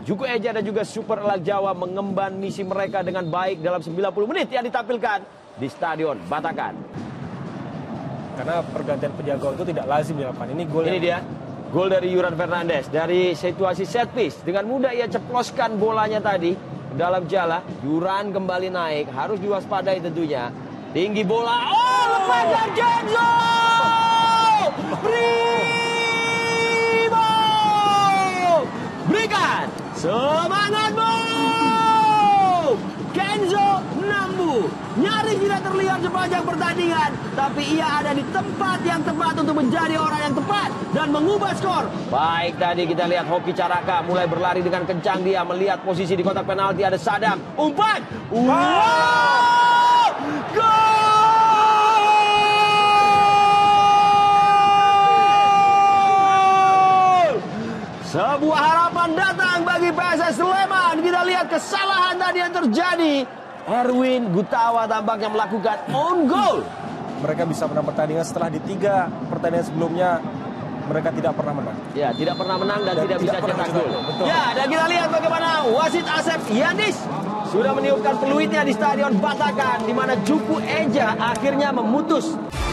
Juku Eja dan juga Super Elak Jawa mengemban misi mereka dengan baik dalam 90 menit yang ditampilkan di Stadion Batakan. Karena pergantian penjaga itu tidak lazim dilakukan. Ini gol. Ini dia, gol dari Yuran Fernandes dari situasi set piece. Dengan mudah ia ceploskan bolanya tadi ke dalam jala. Yuran kembali naik, harus diwaspadai tentunya. Tinggi bola, oh lepaskan Kenzo! Primo! Berikan semangatmu! Kenzo Nambu nyaris tidak terlihat sepanjang pertandingan, tapi ia ada di tempat yang tepat untuk menjadi orang yang tepat dan mengubah skor. Baik, tadi kita lihat Hoki Caraka mulai berlari dengan kencang, dia melihat posisi di kotak penalti, ada Sadam, umpan, wow, gol! Sebuah harapan datang bagi PSS Sleman. Kita lihat kesalahan tadi yang terjadi. Erwin Gutawa tampaknya melakukan own goal. Mereka bisa menang pertandingan setelah di 3 pertandingan sebelumnya mereka tidak pernah menang. Ya, tidak pernah menang dan tidak bisa cetak gol. Betul. Ya, dan kita lihat bagaimana wasit Asep Yanis sudah meniupkan peluitnya di Stadion Batakan, di mana Juku Eja akhirnya memutus